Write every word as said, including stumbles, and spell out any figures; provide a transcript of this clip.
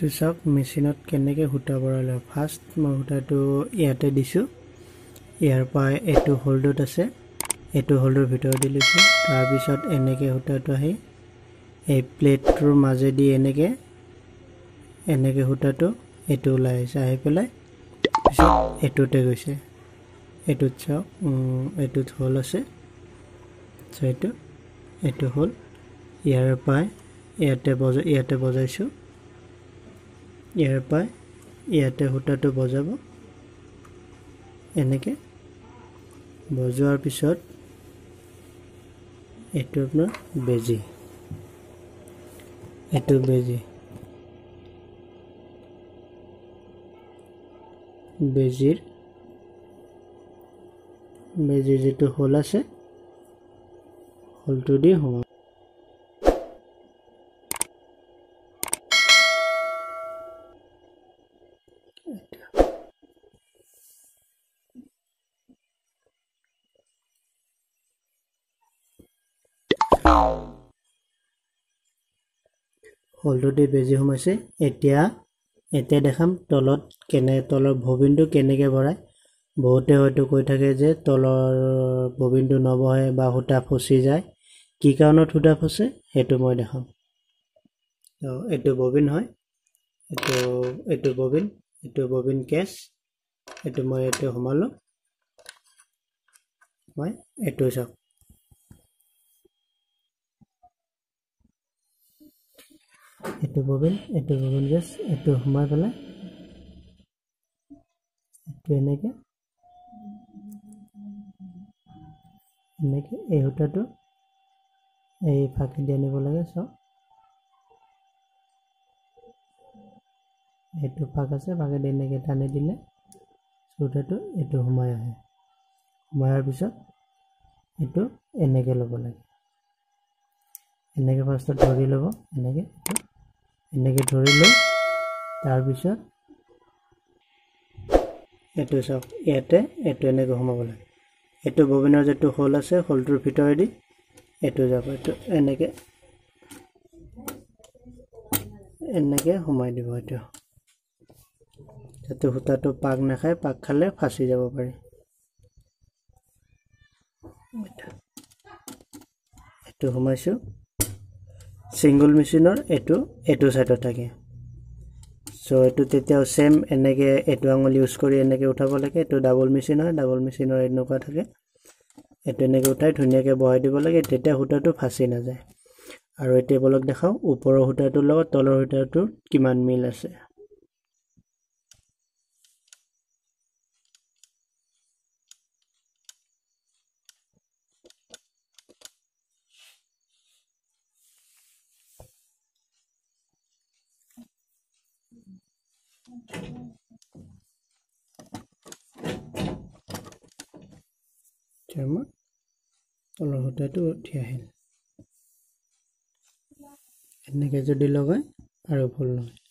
এইটো চাওক মেচিনত কেনেকৈ সূতা ভৰাই লয়। ফাৰ্ষ্ট মই সূতাটো ইয়াতে দিছোঁ, ইয়াৰ পৰা এইটো হোল্ডত আছে, এইটো হোল্ডৰ ভিতৰত দি লৈছোঁ। তাৰপিছত এনেকৈ সূতাটো আহি এই প্লেটটোৰ মাজেদি এনেকৈ এনেকৈ সূতাটো এইটো ওলাই আহিছে, আহি পেলাই পিছত এইটোতে গৈছে। এইটোত চাওক এইটোত হোল আছে, চ' এইটো এইটো হ'ল ইয়াৰ পৰা ইয়াতে বজাই ইয়াতে বজাইছোঁ, ইয়াৰ পৰা ইয়াতে সূতাটো বজাব। এনেকৈ বজোৱাৰ পিছত এইটো আপোনাৰ বেজি, এইটো বেজি বেজিৰ বেজিৰ যিটো হোল আছে, হোলটো দি সোমাব। হোলটো দি বেজি সোমাইছে। এতিয়া এতিয়া দেখাম তলত কেনে তলৰ ববিনটো কেনেকৈ ভৰাই। বহুতে হয়তো কৈ থাকে যে তলৰ ববিনটো নবহে বা সূতা ফচি যায়। কি কাৰণত সূতা ফচে সেইটো মই দেখাম। তো এইটো ববিন হয়, এইটো এইটো ববিন, এইটো ববিন কেছ, এইটো মই এইটো সোমালোঁ। মই এইটো চাওক, এইটো ববিন, এইটো ববিন কেছ, এইটো সোমাই পেলাই এইটো এনেকৈ এনেকৈ এই সূতাটো এই ফাঁকি আনিব লাগে। চাওক এইটো ফাঁক আছে, ফাঁকেদি এনেকৈ টানি দিলে সূতাটো এইটো সোমাই আহে। সোমাই অহাৰ পিছত এইটো এনেকৈ ল'ব লাগে, এনেকৈ ফাৰ্ষ্টত ধৰি ল'ব, এনেকৈ এনেকৈ ধৰি লৈ তাৰপিছত এইটো চাওক ইয়াতে এইটো এনেকৈ সোমাব লাগে। এইটো ববিনৰ যিটো হোল আছে, হোলটোৰ ভিতৰেদি এইটো যাব, এইটো এনেকৈ এনেকৈ সোমাই দিব। এইটো যাতে সূতাটো পাক নাখায়, পাক খালে ফাঁচি যাব পাৰে। এইটো সোমাইছোঁ। ছিংগল মেচিনৰ এইটো এইটো ছাইডত থাকে, চ' এইটো তেতিয়াও ছেম এনেকৈ এইটো আঙুল ইউজ কৰি এনেকৈ উঠাব লাগে। এইটো ডাবল মেচিন হয়, ডাবল মেচিনৰ এনেকুৱা থাকে। এইটো এনেকৈ উঠাই ধুনীয়াকৈ বহাই দিব লাগে, তেতিয়া সূতাটো ফাঁচি নাযায়। আৰু এই টেবুলক দেখাওঁ ওপৰৰ সূতাটোৰ লগত তলৰ সূতাটোৰ কিমান মিল আছে। তলৰ সূতাটো উঠি আহিল, এনেকৈ যদি লগাই আৰু ভুল নহয়।